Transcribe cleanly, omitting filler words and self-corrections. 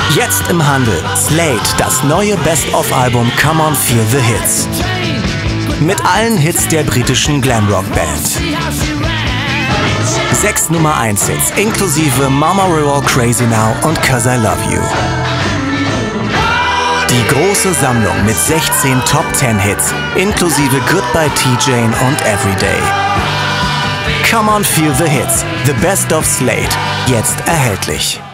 Jetzt im Handel Slade, das neue Best-of-Album Come On Feel the Hits. Mit allen Hits der britischen Glamrock-Band. 6 Nummer-1-Hits inklusive Mama We're All Crazy Now und 'Cause I Love You. Die große Sammlung mit 16 Top-10-Hits inklusive Goodbye T-Jane und Everyday. Come On Feel the Hits, The Best of Slade, jetzt erhältlich.